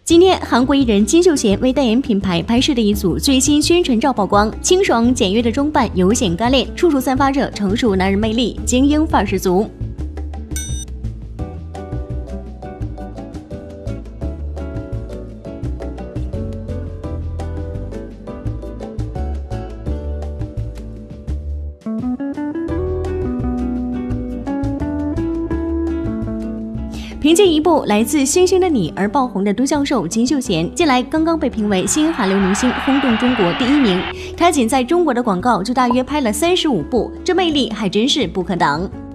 今天，韩国艺人金秀贤为代言品牌拍摄的一组最新宣传照曝光，清爽简约的装扮，油显干练，处处散发着成熟男人魅力，精英范儿十足。凭借一部来自星星的你而爆红的都教授金秀贤，近来刚刚被评为新韩流明星，轰动中国第1名。他仅在中国的广告就大约拍了35部，这魅力还真是不可挡。